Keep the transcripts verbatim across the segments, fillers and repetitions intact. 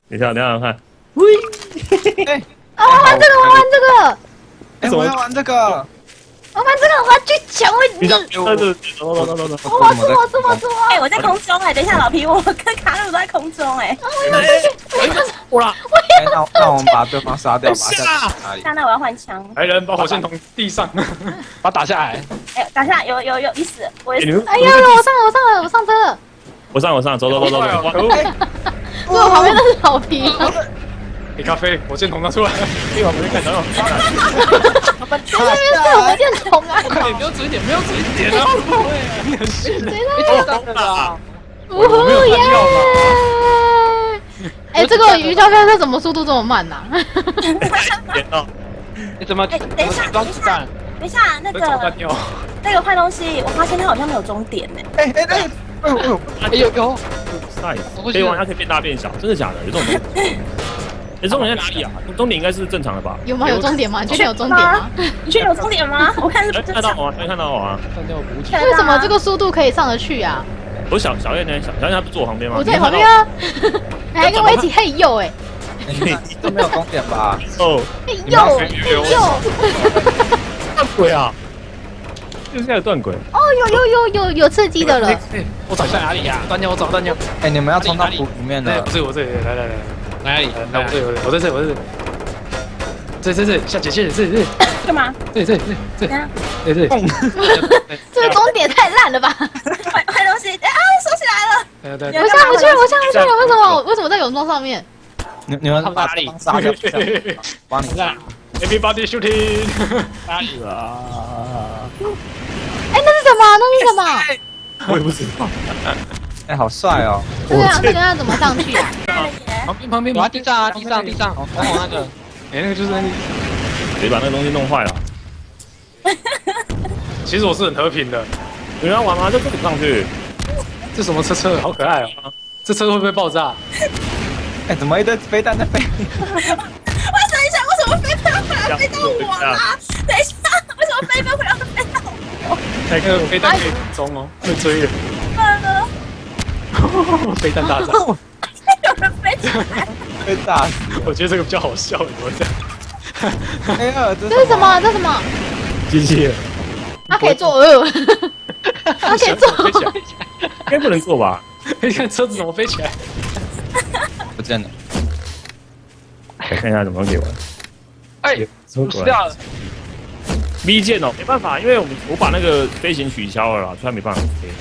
等一下，等一下我看。喂， 哎， 啊，我玩这个，我玩这个， 哎，我要玩这个。 我玩这个，我要去抢我。 你这走走走走走走。 我是我是我是我。 哎，我在空中哎，等一下老皮，我跟卡路都在空中哎。 我啦！ 哎，那那我们把对方杀掉，把他哪里？ 下那我要换枪。 来人，把火箭筒地上，把他打下来。 哎，打下有有有，你死，我也死。 哎呀，我上了，我上了，我上车了。 我上我上，走走走走走。 坐我旁边的是老皮。 给咖啡，火箭筒拿出来。 一会儿我们看到。 在那边射火箭筒啊！ 快点，没有嘴点，没有嘴点啊！你很逊的， 谁在上的啦？ 呜呼耶！哎，这个鱼胶飞车怎么速度这么慢呐？ 点到。 你怎么？ 哎，等一下，等一下，等一下，那个那个坏东西，我发现它好像没有终点呢。 哎哎哎！哎呦哎呦有 size， 可以玩它可以变大变小，真的假的？有这种东西？哎，终点在哪里啊？终点应该是正常的吧？ 有吗？有终点吗？你确定有终点吗？ 你确定有终点吗？我看是不看到我啊，看到我啊。 为什么这个速度可以上得去啊？ 我小小燕呢？小小燕她不坐我旁边吗？ 我在旁边啊。你还跟我一起嘿呦哎！ 这没有终点吧？ 哦， 嘿呦嘿呦！ 断轨啊！就是在断轨。 哦，有有有有有刺激的了。 我找下哪里呀？断掉，我找断掉。 哎，你们要冲到土里面的。 不是我这里，来来来。哪里？来，我这里，我在这里，我在这里。这这这，下姐姐，这里这里。 干嘛？ 这里这里这里这里。 这个终点太烂了吧！ 坏坏东西，啊，收起来了。 我下不去，我下不去了，为什么？为什么在泳装上面？ 你你们把哪里杀掉？帮你杀。Everybody shooting！ 哪里啊？ 哎，那是什么？那是什么？ 我也不知道。 哎，好帅哦！ 这个这个要怎么上去啊？ 旁边旁边，我要地上啊，地上地上，红红那个，哎，那个就是那个， 别把那个东西弄坏了。 其实我是很和平的。 你们要玩吗？就自己上去。 这什么车车？好可爱哦！这车会不会爆炸？ 哎，怎么一堆飞弹在飞？ 我等一下，为什么飞弹会来飞到我啦？等一下，为什么飞弹会让它飞到我？ 那个飞弹可以中哦，会追人。飞弹大战， 有人飞起来， 被炸死！ 我觉得这个比较好笑，怎么这样？ 哎呀， 这是什么？这是什么？ 机器人。 它可以坐，呃，它可以坐， 应该不能坐吧？ 你看车子怎么飞起来？ 不见了。 我看一下怎么给我。 哎，死掉了。 V 键哦，没办法，因为我们我把那个飞行取消了啦，所以没办法飞。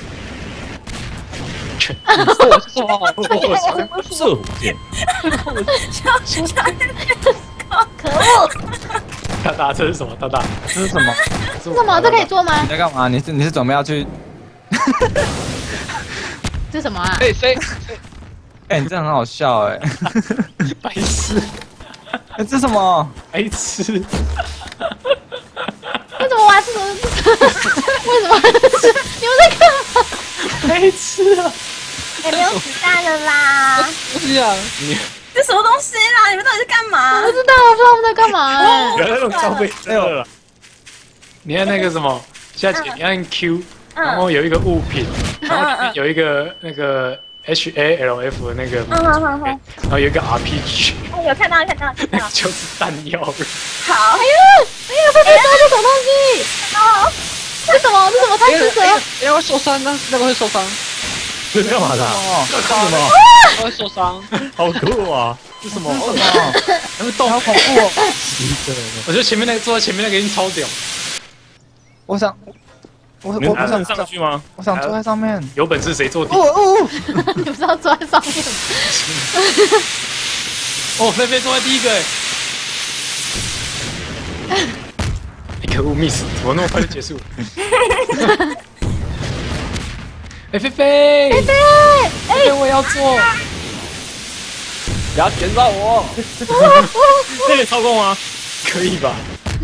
我是说， 射火箭。 可恶！ 大大，这是什么？大大， 这是什么？ 这什么？这可以做吗？ 你在干嘛？你是你是准备要去？ 这什么啊？ 哎飞！ 哎，你这很好笑哎！ 白痴！ 哎，这什么？ 白痴！ 为什么玩这种？为什么？你们在干嘛？ 白痴啊！ 哎，没有子弹了啦！ 不是啊，你这什么东西啦？你们到底在干嘛？ 我不知道，我不知道他们在干嘛。 原来那种消费车了。 你看那个什么，下姐你按 Q，然后有一个物品，然后里面有一个那个 H A L F 的那个， 嗯嗯嗯， 然后有一个 R P G， 有看到看到看到， 就是弹药。 好， 哎呀，哎呀，飞飞车这种东西，哦，这什么？这什么贪吃蛇？ 哎，会受伤呢，那个会受伤。 这是干嘛的？ 哦， 干什么？ 会受伤。 好酷啊！ 是什么？ 什么？ 还会动，好恐怖哦！我觉得前面那个坐在前面那个已经超屌。 我想，我我你不不想想上去吗？ 我想坐在上面。 有本事谁坐底？ 哦哦， 你不知道坐在上面。 哦，菲菲坐在第一个哎。你可恶 ，miss， 怎么那么快就结束？哎，菲菲， 菲菲， 菲菲，我也要坐。 不要卷到我！ 这个操控吗？ 可以吧？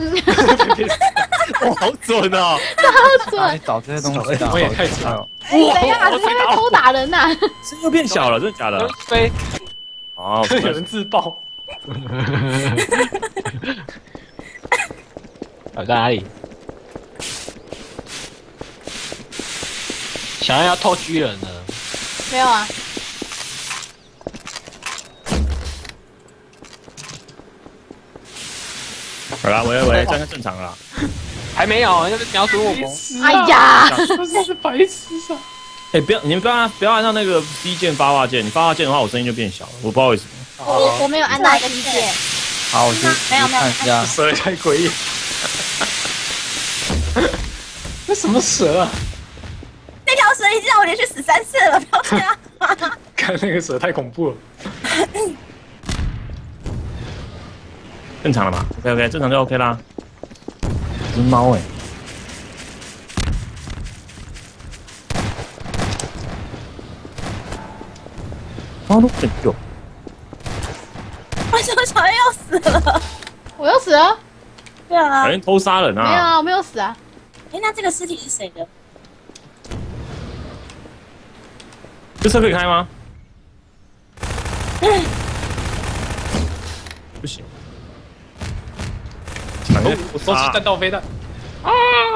哇，好准哦！ 超准！ 找这些东西， 我也太准了。 哇！等一下，你在那偷打人呐？ 声又变小了，真的假的？ 飞！ 哦， 有人自爆。我在哪里？想要要偷狙人了？ 没有啊。 好啦，喂喂，这样正常了。 还没有，要瞄准我吗？ 哎呀， 这是白痴啊！ 哎，不要，你们不要不要按照那个 C 键发话键，你发话键的话，我声音就变小了，我不知道为什么。 我我没有按到一个 C 键。 好，我去没有没有看一下。 蛇也太诡异。那什么蛇啊？ 那条蛇已经让我连续死三次了，不要这样。 看那个蛇太恐怖了。 正常了吧 ？OK OK， 正常就 OK 啦。只猫哎。猫都很久。 为什么小燕又死了？ 我又死了？ 对啊好，像偷杀人啊！ 没有啊，我没有死啊。 哎，那这个尸体是谁的？ 这车可以开吗？不行。 我收起弹道飞弹。啊！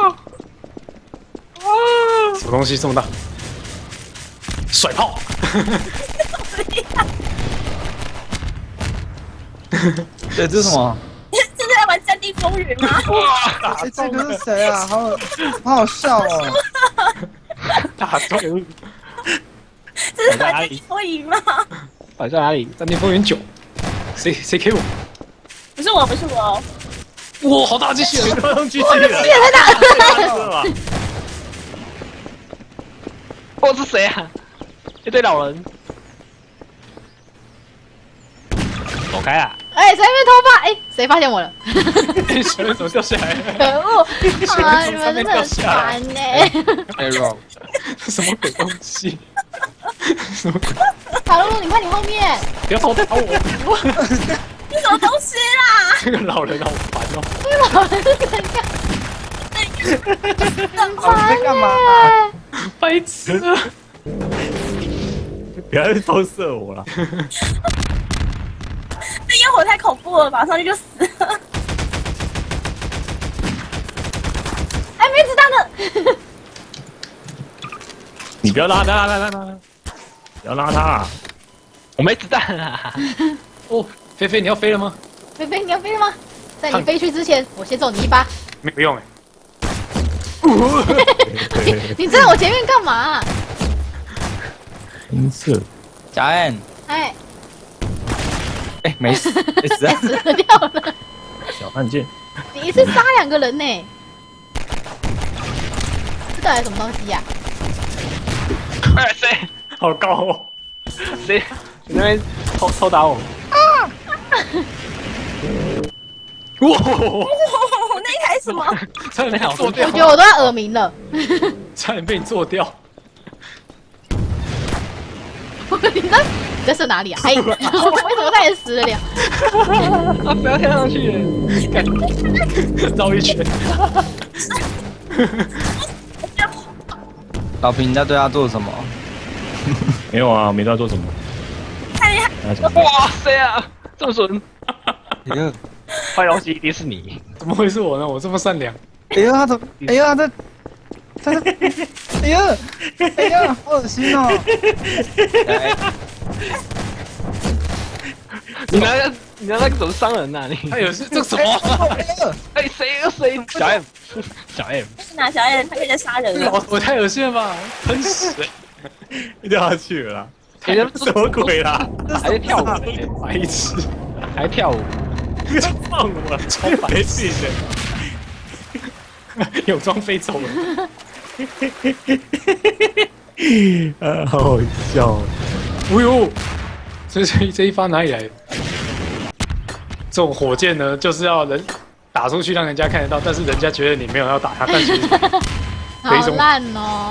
啊！什么东西这么大？甩炮！ 对，这是什么？ 这是在玩《战地风云》吗？ 哇！这个是谁啊？好好好笑哦！ 大壮， 这是玩《战地风云》吗？ 摆在哪里？战地风云九，谁谁 K 我？ 不是我，不是我。 哇，好大机器人！ 用机器人， 这也太大了。 了吧？ 哦，是谁啊？一堆老人。走开啊！ 哎，在那边偷发，哎，谁发现我了？ 小人怎么掉下来？ 可恶！啊，你们真的很烦呢。 哎呦， 什么鬼东西？什么鬼？ 卡露露，你看你后面。 不要偷打我！ 你什么东西啦？ 这个老人好烦哦！ 这个老人是怎样？ 老人在干嘛？ 白痴！ 不要再偷射我了。 这烟火太恐怖了吧，上去就死了。 哎，没子弹了。 你不要拉，不要拉，不要拉，不要拉他啊！ 我没子弹啊！ 哦，菲菲，你要飞了吗？ 菲菲，你要飞了吗？在你飞去之前，我先揍你一巴。 没有用哎。 你站我前面干嘛？ 金色， 小安， 哎， 哎，没死，没死啊！ 死掉了。 小按键。 你一次杀两个人呢？这到底什么东西呀？ 哎，谁？ 好高哦！ 谁？你那边偷偷打我？ 哇！ 那一台什么？ 差点被我做我掉， 觉得我都要耳鸣了。 差点被你做掉。 你在你在射哪里啊？哎，为什么他也死了两？ 啊！不要跳上去！ 干绕一圈。 老平，你在对他做什么？ 没有啊，没知道做什么。 太厉害！ 哇塞啊！这么准！哎呀，坏东西一定是你！ 怎么会是我呢？我这么善良。 哎呀，他怎么？哎呀，他他他！哎呀，哎呀，好恶心哦！你拿个你拿那个怎么伤人呐？你他有是这什么？ 哎，谁谁？小 M， 小 M， 拿小燕，他可以在杀人了。 我我太恶心了吧！喷屎！ 掉下去了啦！ 哎呀， 什么鬼啦？ 还在跳舞， 白痴！ 还跳舞， 放我，超白痴的。 有装飞走了。 呃，好好笑哦。 哎呦，这这这一发哪里来的？这种火箭呢，就是要人打出去让人家看得到，但是人家觉得你没有要打他，但其实好烂哦！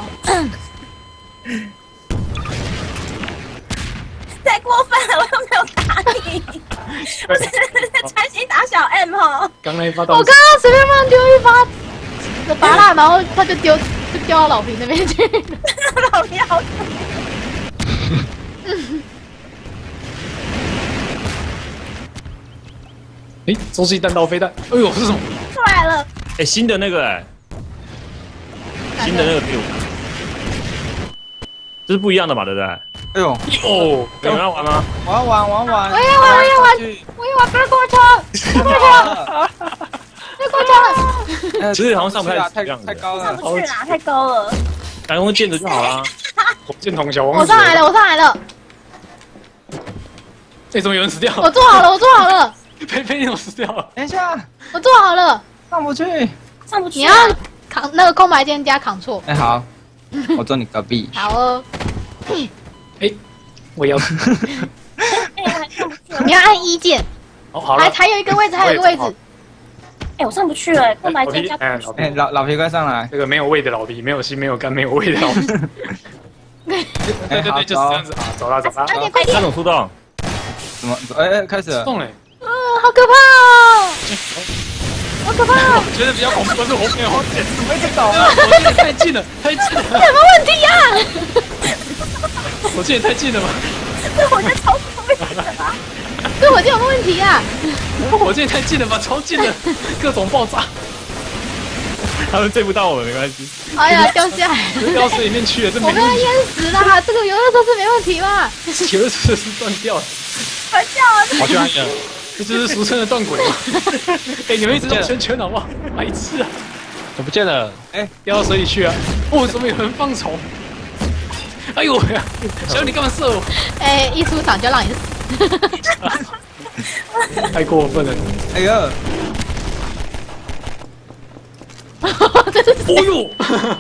太过分了，我又没有打你，我只是在专心打小 M 哦。 刚那一发到底我刚刚随便乱丢一发的拔蜡，然后他就丢就丢到老平那边去了。 老皮好。 哎，洲际弹道飞弹，哎呦，这是什么？ 出来了， 哎，新的那个哎，新的那个给我，这是不一样的嘛，对不对？ 哎呦， 哦， 有人要玩吗？ 我要玩，我要玩， 我也玩，我也玩，我也玩，不要跟我抢，不要跟我抢！ 其实好像上不太太这样子太高了。 上不去啦，太高了。 来用剑的就好了。 火箭筒小王子。 我上来了，我上来了， 哎，怎么有人死掉？ 我做好了，我做好了， 菲菲，你怎么死掉了？ 等一下， 我做好了。 上不去。 上不去、 你啊。 要扛那个空白键加扛错。 哎，好，我坐你隔壁。 好哦， 哎，我也要。 哎、还上不去了。 你要按一键， 哦，好了。 还还有一个位置，还有一个位置。 哎、我上不去了，空白老皮， 键加。 哎，老哎， 皮， 老老皮快上来。 这个没有胃的老皮，没有心，没有肝，没有胃的老皮。对对对，就是这样子啊，走了走了。 快点快点！ 三种出动， 怎么？哎哎，开始了。 动嘞。 嗯，好可怕哦，好可怕哦！ 我觉得比较恐怖的是红棉红姐， 怎么一直倒？ 我这太近了，太近了， 什么问题呀？ 我这也太近了吧？ 这我就超出位置了。 对我就有问题呀！ 我这也太近了吧？超近了，各种爆炸， 他们追不到我们没关系。 哎呀，掉下来了， 掉水里面去了，这没我被他问题。 淹死啦！这个游乐设施没问题吧？ 有的是是断掉了， 快掉了！ 好去按的，这就是俗称的断轨嘛。哎，你们一直绕圈圈好不好？白痴啊！ 我不见了， 哎，掉到水里去啊！哦，怎么有人放虫？哎呦呀！小你干嘛射我？ 哎，一出场就让你死。 太过分了！ 哎呀， 这是哦呦！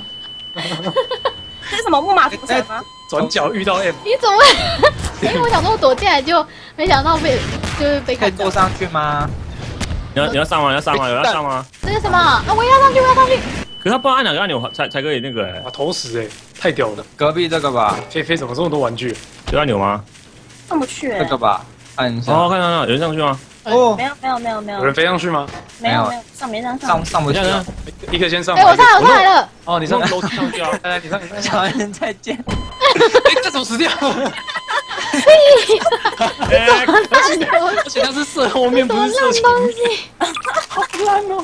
这是什么木马浮城吗？ 转角遇到 M， 你怎么会？因为我想说我躲进来就没想到被就是被看到可以坐。上去吗？ 你要你要上吗？你要上吗？有要上吗？ 这是什么？啊！我也要上去，我要上去。 可是他不知道按哪个按钮才才可以那个哎， 哇，投石哎，太屌了！ 隔壁这个吧， 菲菲怎么这么多玩具？ 有按钮吗？ 上不去、欸。 这个吧，按一下。 哦，看到了，有人上去吗？ 哦没，有没有没有没有有人飞上去吗？ 没有没有没有上没上上上不去了你看看。， 一个先上。 哎，我上来，我上来了。 哦，你上楼梯上去啊！ 来来，你上，你上。 小人再见。 哎，这怎么死掉？ 哎， 而且他是射后面， 什么不是射前烂东面， 西？ 好烂哦！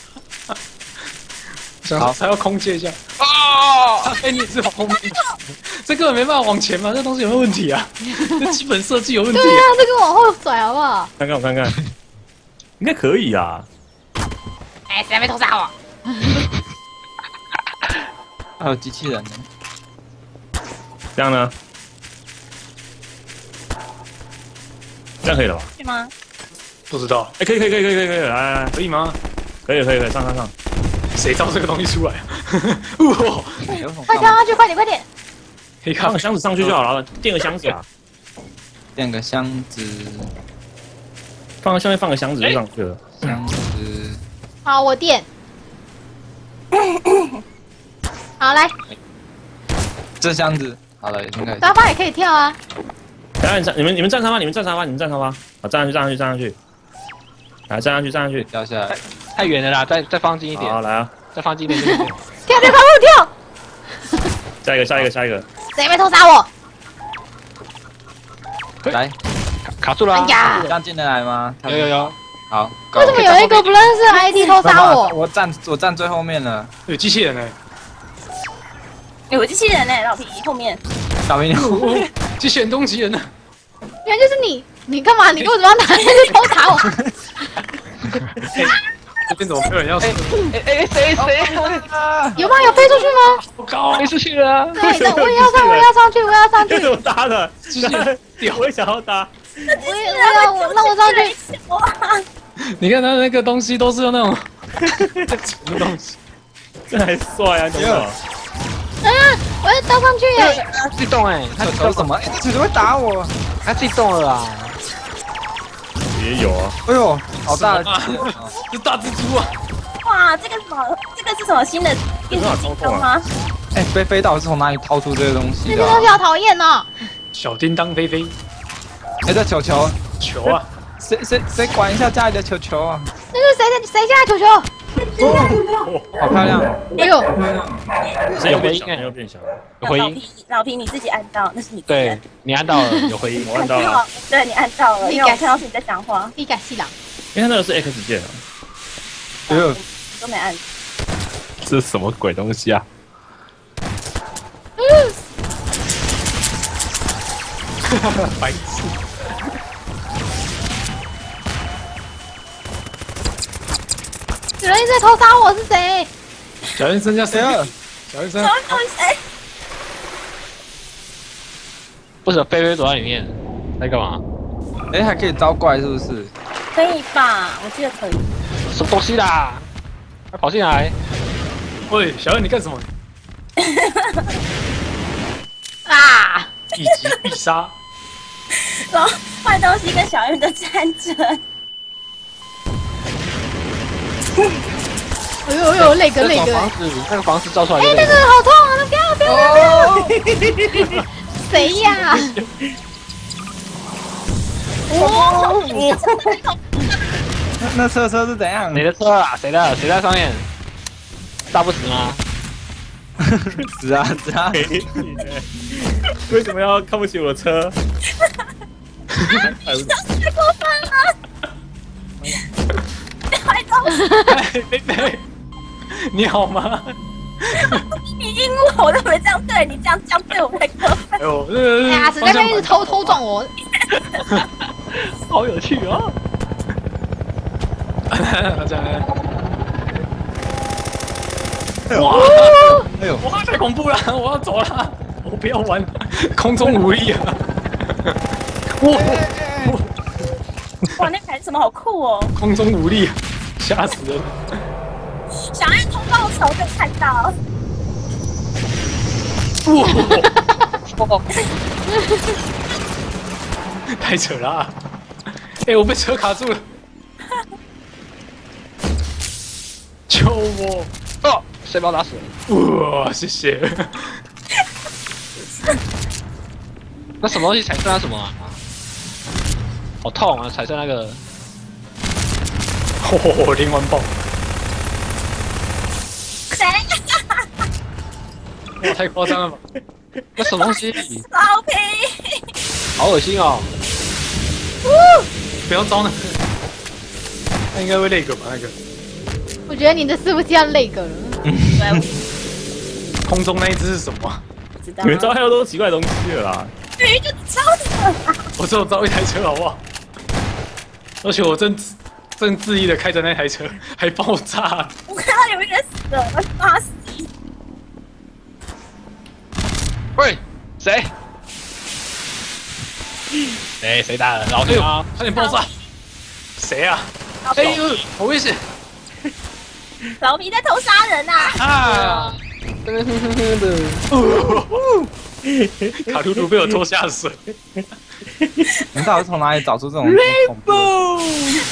想好还要空接一下啊！哎，你也是往后面，这根本没办法往前嘛，这东西有没有问题啊？这基本设计有问题对啊，这个往后甩好不好？ 看看我看看，应该可以啊。 哎，谁没偷杀我？ 还有机器人呢。 这样呢？这样可以了吧？ 去吗？ 不知道哎，可以可以可以可以可以可以，来来来， 可以吗？ 可以可以可以，上上上。 谁造这个东西出来啊？哇！ 有种快跳上去，快点快点！ 可以看放个箱子上去就好了，垫个箱子啊， 垫个箱子， 放个下面放个箱子就上去了。 箱子。 好，我垫。好，来， 这箱子好了，已经开始。 沙发也可以跳啊。 等下你站，你们你们站沙发，你们站沙发，你们站沙发，好，站上去站上去站上去，来站上去站上去， 掉下来。 太远了啦，再再放近一点好，来啊， 再放近一点。近一点跳跳，快步跳！ 下一个下一个下一个， 谁没偷杀我？ 来， 卡卡住了啊。 哎呀这样进得来吗？ 有有有， 好。 为什么有一个不认识的 I D 偷杀我？ 我站我站最后面了。 有机器人呢， 有机器人呢、老皮后面。 小明， 哦机器人攻击人呢？ 原来就是你，你干嘛？你为什么要拿那个偷杀我？ 这边怎么没有人要死？ 哎哎谁谁有吗？有飞出去吗？ 好高啊！ 飞出去了啊？ 对，那我也要上，我也要上去，我也要上去这，怎么搭的？ 机器人屌！ 我也想要搭， 我也我要我让我上去。 哇！ 你看他那个东西都是用那种什么东西？ 这还帅啊，懂吗？ 啊！我要搭上去耶！ 他自己动哎，他球球什么？哎，这球会打我！ 他自己动了啦。 也有啊， 哎呦，好大的机器人哦！ 这大蜘蛛啊！ 哇，这个什么？这个是什么新的电子机灯吗？ 哎，飞飞到底是从哪里掏出这个东西的啊？ 这些东西好讨厌哦！ 小叮当飞飞哎，这球球， 球啊！ 谁谁谁管一下家里的球球啊？ 那是谁的谁家的球球？ 好漂亮哦！ 哎呦， 谁有变小？谁有变小？ 有回音， 老皮，老皮你自己按到，那是你自己对按你按到了，有回音。 我按到了， 对你按到了，因为我看到是你在讲话， 一改细郎， 因为那个是 X 键啊。 哎呦， 你都没按。 这是什么鬼东西啊？ 白痴！ 有人一直在偷杀我，是谁？ 小燕剩下谁了？小燕剩什么东西？ 为什么菲菲躲在里面？在干嘛？ 哎，还可以招怪是不是？ 可以吧？我记得可以。 什么东西啦？快跑进来！ 喂，小燕你干什么？ 啊！ 一击必杀。 然后坏东西跟小玉的战争。 哎呦哎呦，累个累个！ 那个房子，那个房子照出来就哎， 累那个好痛啊！那不要不要不要！谁呀？ 哦， 那那车车是怎样？ 你的车啊？谁的？谁在上面？炸不死吗？ 死啊死啊！ 为什么要看不起我的车？ 太过分了！坏东西， 贝贝，你好吗？ 你阴我，我都没这样对你，这样这样对我太过分。 哎呦，这哎呀，谁在那边一直偷偷撞我？ 好有趣哦！ 这样。 哇！哎呦， 哇，太恐怖了！我要走了，我不要玩了，空中无力啊！哇， 哇，那台什么好酷哦！ 空中无力，吓死人！ 想要通报仇就看到。 哇！太扯了啊！哎，我被车卡住了，救我！ 哦，谁把我打死了？ 哇，谢谢。 那什么东西彩色那什么啊？好痛啊！彩色那个， 哦，灵丸爆！ 谁？ 哇，太夸张了吧！ 那什么东西？ 老皮！ 好恶心哦！ 不要招那个，那应该会累个吧？那个我觉得你的伺服器要累个了。 空中那一只是什么？ 知道你们招太多奇怪的东西了啦！ 明明就超的。 我只有招一台车，好不好？而且我正正恣意的开着那台车，还爆炸！ 我看到有一个人死了，我杀死。 喂，谁？谁谁打的？老哎呦弟吗？， 差点爆炸！谁啊？ 老哎皮， 呦，好危险！ 老皮在偷杀人呐！ 啊！ 哼哼哼哼的。 卡图图被我拖下水。 你到底是从哪里找出这种恐怖的？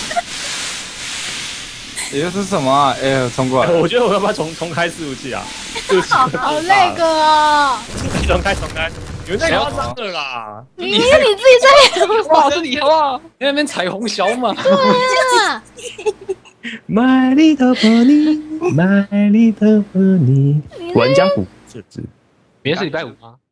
也就是什么啊？哎呀，冲过来！ 我觉得我要不要重重开伺服器啊？对不起， 好累个哦！ 重开重开，你们太夸张了啦！ 你你自己在哇，是你好不好？ 你那边彩虹小马。 对啊， My little pony, my little pony。玩家股设置。 明天是礼拜五吗？